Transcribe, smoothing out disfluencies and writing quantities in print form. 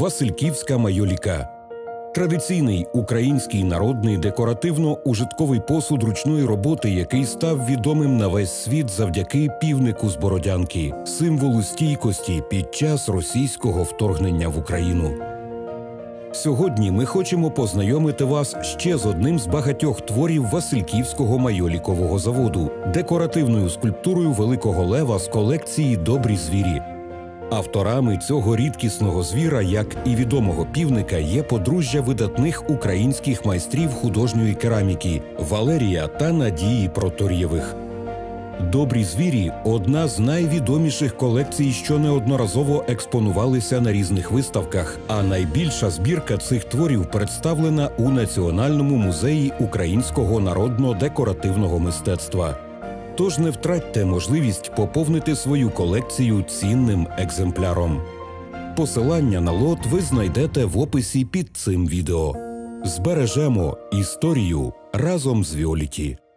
Васильківська майоліка. Традиційний український народний декоративно-ужитковий посуд ручної роботи, який став відомим на весь світ завдяки півнику з Бородянки, символу стійкості під час російського вторгнення в Україну. Сьогодні ми хочемо познайомити вас ще з одним з багатьох творів Васильківського майолікового заводу – декоративною скульптурою Великого Лева з колекції «Добрі звірі». Авторами цього рідкісного звіра, як і відомого півника, є подружжя видатних українських майстрів художньої кераміки Валерія та Надії Протор'євих. «Добрі звірі» – одна з найвідоміших колекцій, що неодноразово експонувалися на різних виставках, а найбільша збірка цих творів представлена у Національному музеї українського народно-декоративного мистецтва. Тож не втратьте можливість поповнити свою колекцію цінним екземпляром. Посилання на лот ви знайдете в описі під цим відео. Збережемо історію разом з Віоліті.